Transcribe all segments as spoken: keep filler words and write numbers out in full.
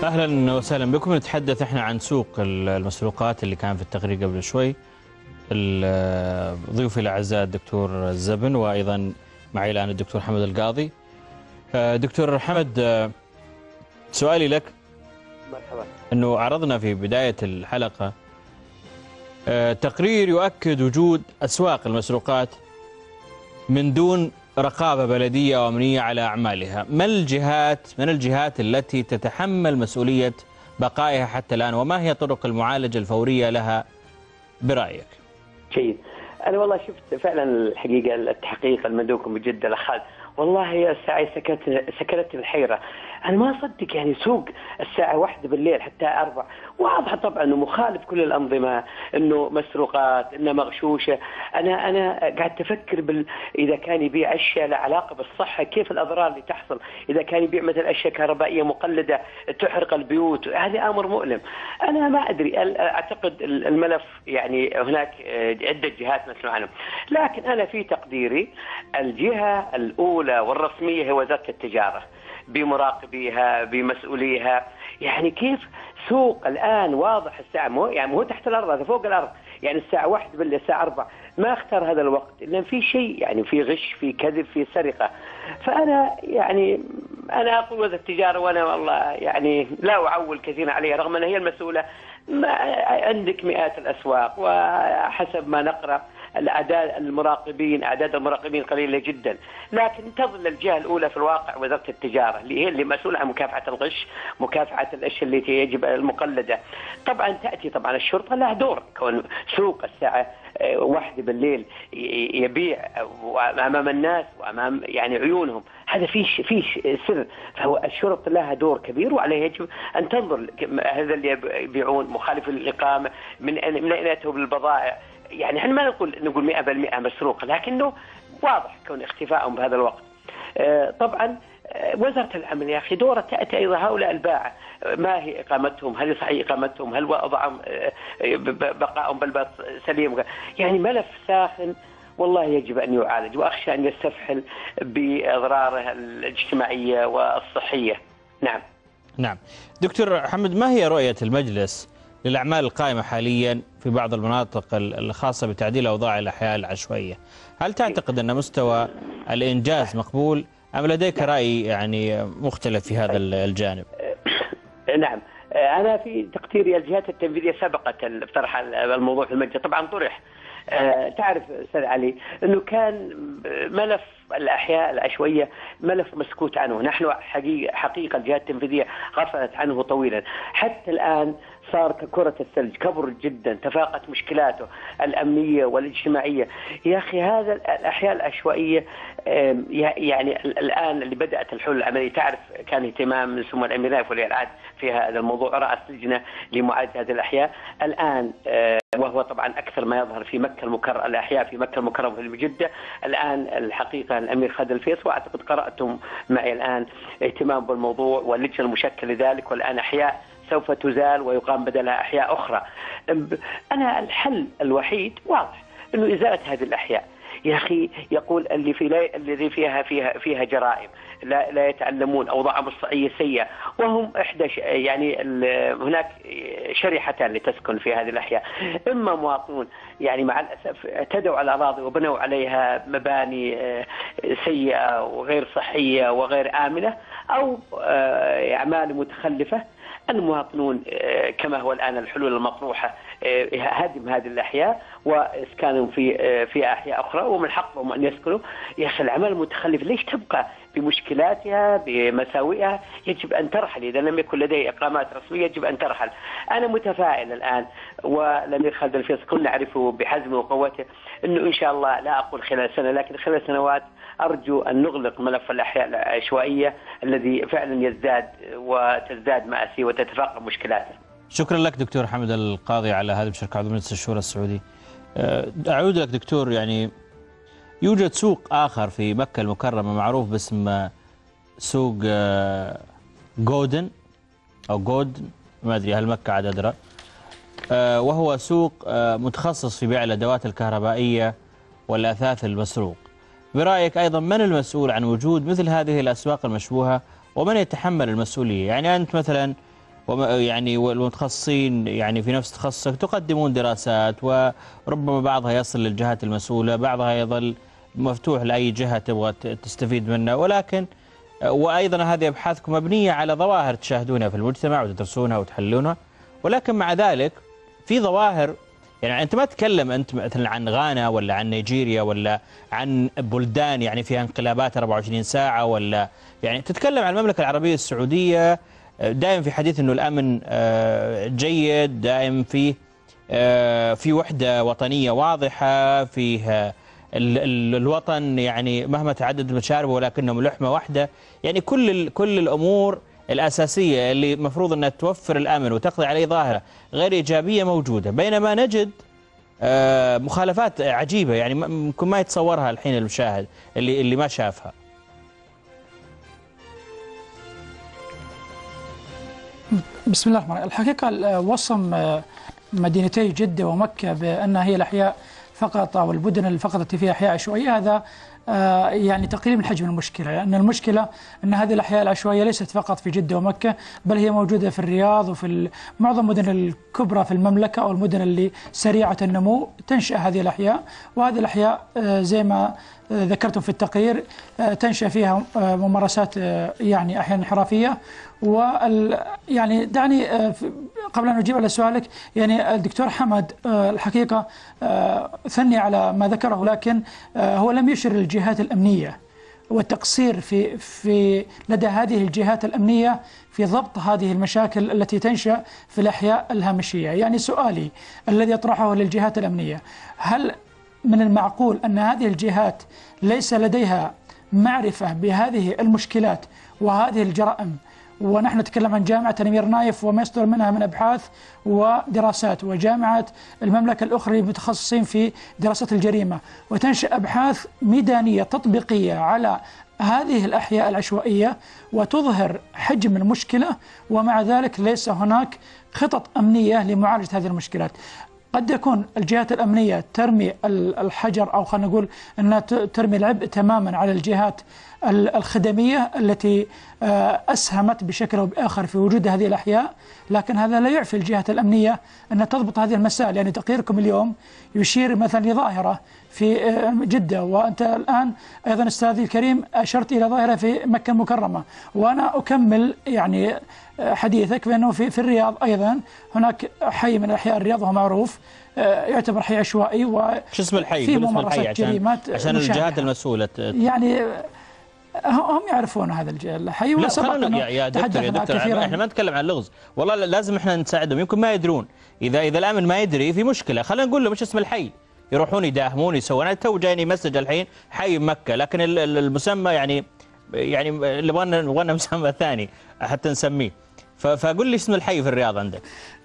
أهلا وسهلا بكم. نتحدث احنا عن سوق المسروقات اللي كان في التقرير قبل شوي. ضيوفي الأعزاء الدكتور الزبن وأيضا معي الآن الدكتور حمد القاضي. دكتور حمد، سؤالي لك. مرحبا. أنه عرضنا في بداية الحلقة تقرير يؤكد وجود أسواق المسروقات من دون رقابة بلدية وأمنية على أعمالها. ما الجهات من الجهات التي تتحمل مسؤولية بقائها حتى الآن، وما هي طرق المعالجة الفورية لها برأيك؟ جيد. أنا والله شفت فعلا الحقيقة التحقيق المندوب بجدة الأخال، والله يا ساعي سكت سكنت الحيرة. أنا ما أصدق يعني سوق الساعة واحدة بالليل حتى أربع، واضح طبعا إنه مخالف كل الأنظمة، إنه مسروقات، إنه مغشوشة. أنا أنا قاعد أفكر بال إذا كان يبيع أشياء لها علاقة بالصحة كيف الأضرار اللي تحصل، إذا كان يبيع مثلا أشياء كهربائية مقلدة تحرق البيوت، هذا أمر مؤلم. أنا ما أدري، أعتقد الملف يعني هناك عدة جهات مسؤولة عنه، لكن أنا في تقديري الجهة الأولى والرسمية هي وزارة التجارة بمراقبيها بمسؤوليها. يعني كيف سوق الآن واضح الساعة مو يعني مو تحت الأرض، هذا فوق الأرض، يعني الساعة واحد بالليل الساعة أربعة، ما اختار هذا الوقت لأن في شيء يعني في غش في كذب في سرقة. فأنا يعني أنا أقول وزارة التجارة، وأنا والله يعني لا أعول كثيرا عليها رغم أنها هي المسؤولة. ما عندك مئات الأسواق، وحسب ما نقرأ الأعداد المراقبين أعداد المراقبين قليلة جدا، لكن تظل الجهة الأولى في الواقع وزارة التجارة اللي هي اللي مسؤولة عن مكافحة الغش، مكافحة الأشياء اللي يجب المقلدة. طبعا تأتي طبعا الشرطة لها دور، كون سوق الساعة واحدة بالليل يبيع أمام الناس وأمام يعني عيونهم، هذا فيش فيش سر. فهو الشرطة لها دور كبير وعليه يجب أن تنظر هذا اللي يبيعون مخالف للإقامة من من أين يأتوا بالبضائع. يعني احنا ما نقول نقول مئة بالمئة مسروقة، لكنه واضح كون اختفائهم بهذا الوقت. آه طبعا آه وزارة العمل يا أخي دورة تأتي أيضا هؤلاء الباعة، ما هي إقامتهم، هل صحيح إقامتهم، هل وضعهم آه بقائهم بالبيت سليم. يعني ملف ساخن والله يجب أن يعالج، وأخشى أن يستفحل بأضراره الاجتماعية والصحية. نعم نعم. دكتور حمد، ما هي رؤية المجلس للأعمال القائمة حاليا في بعض المناطق الخاصة بتعديل أوضاع الأحياء العشوائية؟ هل تعتقد أن مستوى الإنجاز مقبول أم لديك رأي يعني مختلف في هذا الجانب؟ نعم، أنا في تقديري الجهات التنفيذية سبقت طرح الموضوع في المجلس. طبعا طرح، تعرف أستاذ علي أنه كان ملف الأحياء العشوائية ملف مسكوت عنه. نحن حقيقة, حقيقة الجهات التنفيذية غفلت عنه طويلا، حتى الآن صار ككرة الثلج، كبر جدا، تفاقت مشكلاته الأمنية والاجتماعية. يا أخي هذا الأحياء العشوائية يعني الآن اللي بدأت الحلول العملية، تعرف كان اهتمام من سمو الأمير نايف ولي العهد في هذا الموضوع، رأس لجنة لمعالجة هذه الأحياء الآن، وهو طبعا أكثر ما يظهر في مكة المكرمة، الأحياء في مكة المكرمة في جدة. الآن الحقيقة الأمير خالد الفيصل، وأعتقد قرأتم معي الآن اهتمام بالموضوع واللجنة المشكلة لذلك، والآن أحياء سوف تزال ويقام بدلها أحياء أخرى. أنا الحل الوحيد واضح إنه إزالة هذه الأحياء. يا أخي يقول اللي في الذي فيها فيها فيها جرائم لا لا يتعلمون، أوضاعهم الصحية سيئة، وهم إحدى يعني هناك شريحتان لتسكن في هذه الأحياء، إما مواطنون يعني مع الأسف اعتدوا على الأراضي وبنوا عليها مباني سيئة وغير صحية وغير آمنة، أو أعمال متخلفة. المواطنون كما هو الآن الحلول المطروحة هدم هذه الأحياء وإسكانهم في في أحياء أخرى، ومن حقهم أن يسكنوا. يا أخي الأعمال المتخلفة ليش تبقى بمشكلاتها بمساوئها؟ يجب أن ترحل، إذا لم يكن لديه إقامات رسمية يجب أن ترحل. أنا متفائل الآن، والأمير خالد الفيصل كلنا نعرفه بحزمه وقوته، أنه إن شاء الله لا أقول خلال سنة لكن خلال سنوات أرجو أن نغلق ملف الأحياء العشوائية الذي فعلا يزداد وتزداد مآسيه وتتفاقم مشكلاته. شكرا لك دكتور حمد القاضي على هذا المشاركة عضو مجلس الشورى السعودي. أعود لك دكتور، يعني يوجد سوق آخر في مكة المكرمة معروف باسم سوق جودن أو جودن، ما أدري هل مكة عاد أدرى، وهو سوق متخصص في بيع الأدوات الكهربائية والأثاث المسروق. برأيك أيضا من المسؤول عن وجود مثل هذه الأسواق المشبوهة ومن يتحمل المسؤولية؟ يعني أنت مثلا يعني والمتخصصين يعني في نفس تخصصك تقدمون دراسات، وربما بعضها يصل للجهات المسؤولة، بعضها يظل مفتوح لأي جهة تبغى تستفيد منه، ولكن وأيضا هذه أبحاثكم مبنية على ظواهر تشاهدونها في المجتمع وتدرسونها وتحلونها، ولكن مع ذلك في ظواهر، يعني أنت ما تتكلم أنت مثلا عن غانا ولا عن نيجيريا ولا عن بلدان يعني فيها انقلابات أربعة وعشرين ساعة، ولا يعني تتكلم عن المملكة العربية السعودية دائم في حديث أنه الأمن جيد، دائم فيه في وحدة وطنية واضحة، فيه الوطن يعني مهما تعدد مشاربه ولكنهم لحمة واحدة، يعني كل كل الأمور الأساسية اللي مفروض أنها توفر الأمن وتقضي عليه ظاهرة غير إيجابية موجودة، بينما نجد مخالفات عجيبة يعني ممكن ما يتصورها الحين المشاهد اللي اللي ما شافها. بسم الله الرحمن الرحيم. الحقيقة وصم مدينتي جدة ومكة بأنها هي الأحياء فقط أو المدن اللي فقط فيها أحياء عشوائية، هذا يعني تقليل من حجم المشكلة، لأن المشكلة أن هذه الأحياء العشوائية ليست فقط في جدة ومكة، بل هي موجودة في الرياض وفي معظم المدن الكبرى في المملكة أو المدن اللي سريعة النمو تنشأ هذه الأحياء، وهذه الأحياء زي ما ذكرتم في التقرير تنشأ فيها ممارسات يعني أحيانا انحرافية. وال يعني دعني قبل أن أجيب على سؤالك، يعني الدكتور حمد الحقيقة ثني على ما ذكره، لكن هو لم يشر للجهات الأمنية والتقصير في في لدى هذه الجهات الأمنية في ضبط هذه المشاكل التي تنشأ في الأحياء الهامشية. يعني سؤالي الذي أطرحه للجهات الأمنية، هل من المعقول أن هذه الجهات ليس لديها معرفة بهذه المشكلات وهذه الجرائم؟ ونحن نتكلم عن جامعة الأمير نايف وما يصدر منها من أبحاث ودراسات، وجامعة المملكة الأخرى متخصصين في دراسة الجريمة، وتنشأ أبحاث ميدانية تطبيقية على هذه الأحياء العشوائية وتظهر حجم المشكلة، ومع ذلك ليس هناك خطط أمنية لمعالجة هذه المشكلات. قد يكون الجهات الأمنية ترمي الحجر أو خلينا نقول أنها ترمي العبء تماما على الجهات الخدمية التي أسهمت بشكل أو بآخر في وجود هذه الأحياء، لكن هذا لا يعفي الجهات الأمنية أن تضبط هذه المسائل. يعني تقريركم اليوم يشير مثلا لظاهرة في جدة، وأنت الآن أيضا أستاذي الكريم أشرت إلى ظاهرة في مكة المكرمة، وأنا أكمل يعني حديثك بأنه في, في الرياض أيضا هناك حي من أحياء الرياض وهو معروف يعتبر حي عشوائي، و شو اسم الحي؟ في ممارسات جريمات عشان الجهات المسؤولة يعني هم يعرفون هذا الحي. لا خلينا يا دكتور يا دكتور احنا ما نتكلم عن اللغز، والله لازم احنا نساعدهم، يمكن ما يدرون، اذا اذا الامن ما يدري في مشكله، خلينا نقول له مش اسم الحي، يروحون يداهمون يسوون. انا تو جايني مسج الحين حي مكة، لكن المسمى يعني يعني نبغى نبغى مسمى ثاني حتى نسميه، فقول لي اسم الحي في الرياض عندك.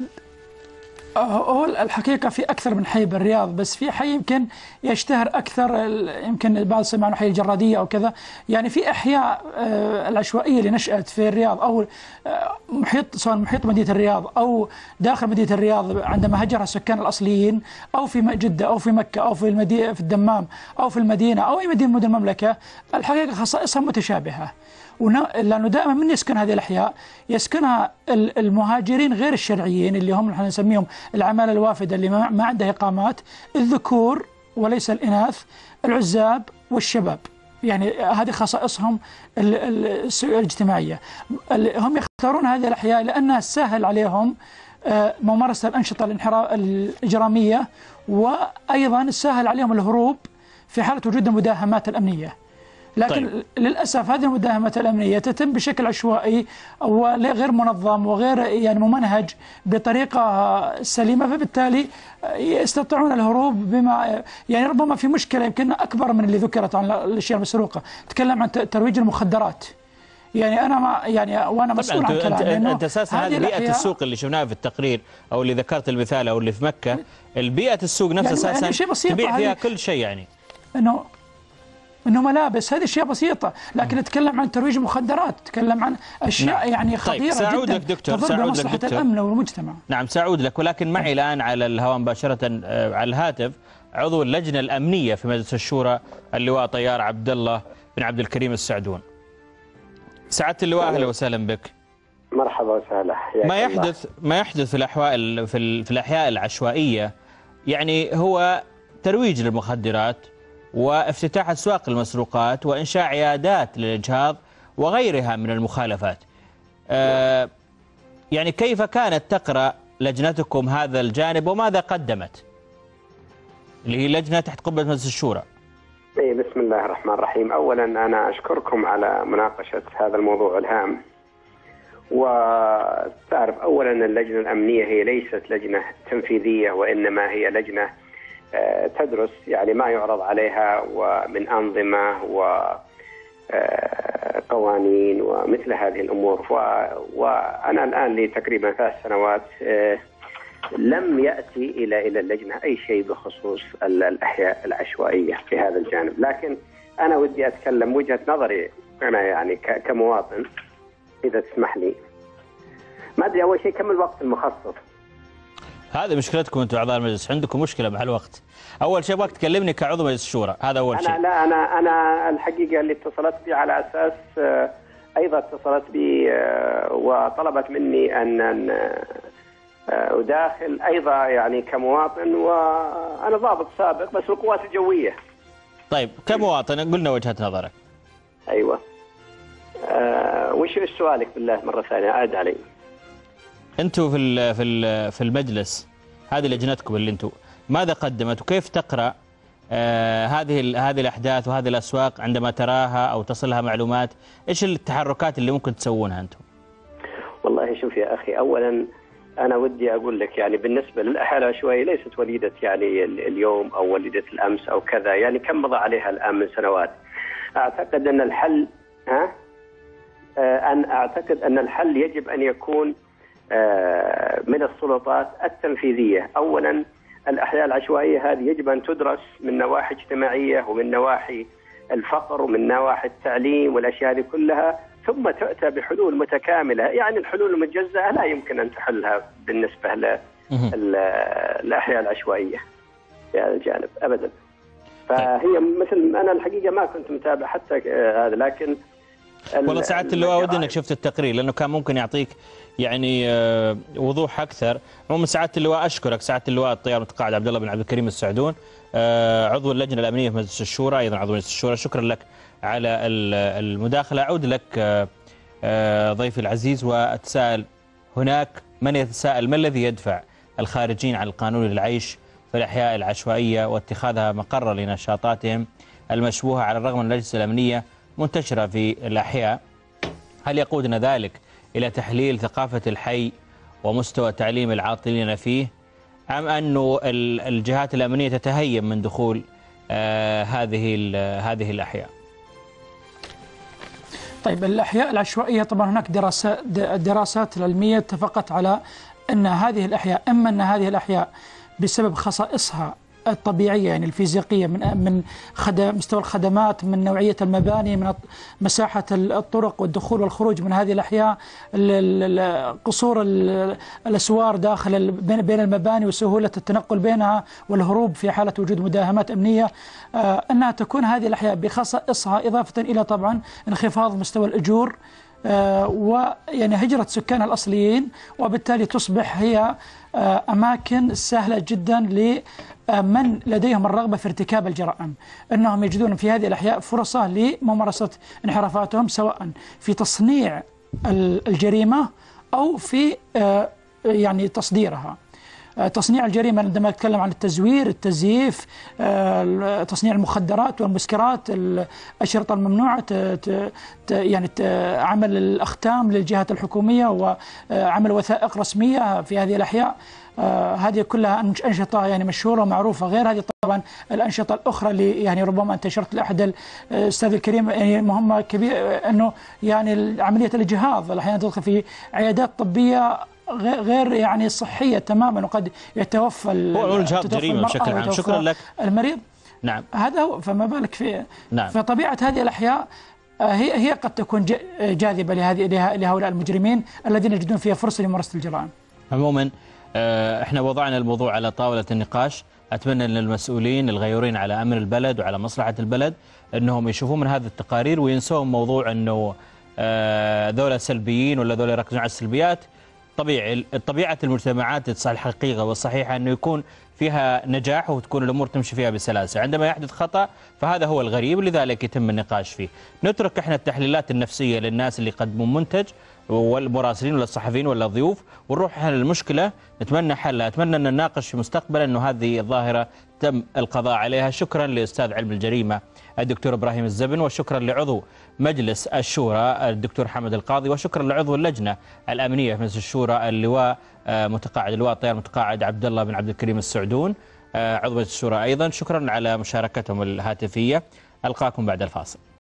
هو الحقيقة في أكثر من حي بالرياض، بس في حي يمكن يشتهر أكثر، يمكن بعض سمعوا حي الجرادية أو كذا. يعني في أحياء العشوائية اللي نشأت في الرياض أو محيط، سواء محيط مدينة الرياض أو داخل مدينة الرياض عندما هجرها السكان الأصليين، أو في جدة أو في مكة أو في المدينة في الدمام أو في المدينة أو أي مدينة من المملكة، الحقيقة خصائصها متشابهة، لأنه دائما من يسكن هذه الأحياء يسكنها المهاجرين غير الشرعيين اللي هم نحن نسميهم العمالة الوافدة اللي ما عندها إقامات، الذكور وليس الإناث، العزاب والشباب. يعني هذه خصائصهم الاجتماعية. هم يختارون هذه الأحياء لأنها سهل عليهم ممارسة الأنشطة الإجرامية، وأيضا سهل عليهم الهروب في حالة وجود المداهمات الأمنية. لكن طيب. للأسف هذه المداهمات الأمنية تتم بشكل عشوائي وغير منظم وغير يعني ممنهج بطريقة سليمة، فبالتالي يستطيعون الهروب بما يعني ربما في مشكلة يمكن أكبر من اللي ذكرت عن الأشياء المسروقة. تكلم عن ترويج المخدرات. يعني أنا ما يعني وأنا مسؤول عن كلام. أنت أساسا هذه بيئة السوق اللي شفناها في التقرير أو اللي ذكرت المثال أو اللي في مكة، البيئة السوق نفسها يعني أساسا تبيع فيها كل شيء، يعني إنه انه ملابس، هذه اشياء بسيطه، لكن نتكلم عن ترويج مخدرات، نتكلم عن اشياء نعم. يعني خطيره طيب. سأعود لك دكتور، تضر بمصلحه الامن والمجتمع. نعم سأعود لك، ولكن معي الان على الهواء مباشره على الهاتف عضو اللجنه الامنيه في مجلس الشورى اللواء طيار عبد الله بن عبد الكريم السعدون. سعاده اللواء اهلا وسهلا بك. مرحبا وسهلا. ما يحدث ما يحدث في الأحواء في, في الأحياء العشوائية يعني هو ترويج للمخدرات وافتتاح أسواق المسروقات وإنشاء عيادات للإجهاض وغيرها من المخالفات. آه يعني كيف كانت تقرأ لجنتكم هذا الجانب وماذا قدمت؟ اللي هي لجنة تحت قبة مجلس الشورى. إيه، بسم الله الرحمن الرحيم. أولا أنا أشكركم على مناقشة هذا الموضوع الهام. وتعرف أولا اللجنة الأمنية هي ليست لجنة تنفيذية، وإنما هي لجنة تدرس يعني ما يعرض عليها ومن أنظمة وقوانين ومثل هذه الأمور. وأنا الآن لي تقريبا ثلاث سنوات لم يأتي إلى إلى اللجنة أي شيء بخصوص الأحياء العشوائية في هذا الجانب. لكن أنا ودي أتكلم وجهة نظري أنا يعني كمواطن إذا تسمح لي. ما أدري، أول شيء كم الوقت المخصص؟ هذه مشكلتكم أنتم أعضاء المجلس، عندكم مشكلة مع الوقت. أول شيء أبغاك تكلمني كعضو مجلس الشورى، هذا أول أنا شيء. لا أنا أنا الحقيقة اللي اتصلت بي على أساس أيضا اتصلت بي وطلبت مني أن أداخل أيضا يعني كمواطن، وأنا ضابط سابق بس القوات الجوية. طيب كمواطن قلنا وجهة نظرك. أيوة. أه وش سؤالك بالله مرة ثانية عاد علي؟ أنتم في في في المجلس هذه لجنتكم اللي أنتم ماذا قدمت وكيف تقرأ آه هذه هذه الأحداث وهذه الأسواق عندما تراها أو تصلها معلومات؟ إيش التحركات اللي ممكن تسوونها أنتم؟ والله شوف يا أخي، أولا أنا ودي أقول لك يعني بالنسبة للأحياء العشوائية ليست وليدة يعني اليوم أو وليدة الأمس أو كذا، يعني كم مضى عليها الآن من سنوات. أعتقد أن الحل ها أن أعتقد أن الحل يجب أن يكون من السلطات التنفيذية. أولا الأحياء العشوائية هذه يجب أن تدرس من نواحي اجتماعية ومن نواحي الفقر ومن نواحي التعليم والأشياء هذه كلها، ثم تأتى بحلول متكاملة. يعني الحلول المجزأة لا يمكن أن تحلها بالنسبة للأحياء العشوائية في هذا الجانب أبدا. فهي مثل أنا الحقيقة ما كنت متابع حتى هذا، لكن والله سعادة اللواء ودي انك شفت التقرير لانه كان ممكن يعطيك يعني وضوح اكثر. عموما سعادة اللواء اشكرك. سعادة اللواء الطيار المتقاعد عبد الله بن عبد الكريم السعدون، عضو اللجنة الأمنية في مجلس الشورى، ايضا عضو مجلس الشورى. شكرا لك على المداخلة. اعود لك ضيفي العزيز واتساءل، هناك من يتساءل ما الذي يدفع الخارجين عن القانون للعيش في الأحياء العشوائية واتخاذها مقرا لنشاطاتهم المشبوهة على الرغم من الأجهزة الأمنية منتشرة في الأحياء؟ هل يقودنا ذلك إلى تحليل ثقافة الحي ومستوى تعليم العاطلين فيه، أم أنه الجهات الأمنية تتهيب من دخول آه هذه هذه الأحياء؟ طيب الأحياء العشوائية طبعا هناك دراسات دراسات العلمية اتفقت على أن هذه الأحياء إما أن هذه الأحياء بسبب خصائصها الطبيعية يعني الفيزيائية من من خدم مستوى الخدمات، من نوعية المباني، من مساحة الطرق والدخول والخروج من هذه الأحياء، قصور الأسوار داخل بين المباني وسهولة التنقل بينها والهروب في حالة وجود مداهمات أمنية، أنها تكون هذه الأحياء بخصائصها إضافة إلى طبعا انخفاض مستوى الأجور آه ويعني هجرة سكانها الأصليين، وبالتالي تصبح هي آه أماكن سهلة جدا لمن لديهم الرغبة في ارتكاب الجرائم، أنهم يجدون في هذه الأحياء فرصة لممارسة انحرافاتهم سواء في تصنيع الجريمة أو في آه يعني تصديرها. تصنيع الجريمة عندما نتكلم عن التزوير، التزييف، تصنيع المخدرات والمسكرات، الأشرطة الممنوعة، يعني عمل الأختام للجهات الحكومية وعمل وثائق رسمية في هذه الأحياء، هذه كلها أنشطة يعني مشهورة ومعروفة. غير هذه طبعا الأنشطة الأخرى اللي يعني ربما أنت أشرت لأحد الأستاذ الكريم، يعني مهمة كبيرة أنه يعني عملية الإجهاض أحيانا تدخل في عيادات طبية غير يعني صحية تماما، وقد يتوفى الإجهاض جريمة بشكل عام. شكرا لك. المريض نعم هذا هو، فما بالك في نعم. فطبيعة هذه الأحياء هي هي قد تكون جاذبة لهذه لهؤلاء المجرمين الذين يجدون فيها فرصة لممارسة الجرائم. عموما احنا وضعنا الموضوع على طاولة النقاش. أتمنى أن المسؤولين الغيورين على أمن البلد وعلى مصلحة البلد أنهم يشوفون من هذه التقارير وينسون موضوع أنه ذولا سلبيين ولا ذولا يركزون على السلبيات. طبيعي طبيعة المجتمعات الحقيقة والصحيحة أنه يكون فيها نجاح وتكون الأمور تمشي فيها بسلاسة. عندما يحدث خطأ فهذا هو الغريب، لذلك يتم النقاش فيه. نترك احنا التحليلات النفسية للناس اللي يقدمون منتج والمراسلين ولا الصحفيين ولا الضيوف، ونروح على المشكلة نتمنى حلها. أتمنى أن نناقش في مستقبلا أنه هذه الظاهرة تم القضاء عليها. شكرا لأستاذ علم الجريمة الدكتور إبراهيم الزبن، وشكرا لعضو مجلس الشورى الدكتور حمد القاضي، وشكرا لعضو اللجنة الأمنية في مجلس الشورى اللواء متقاعد اللواء الطيار متقاعد عبد الله بن عبد الكريم السعدون عضو مجلس الشورى أيضا. شكرا على مشاركتهم الهاتفية. ألقاكم بعد الفاصل.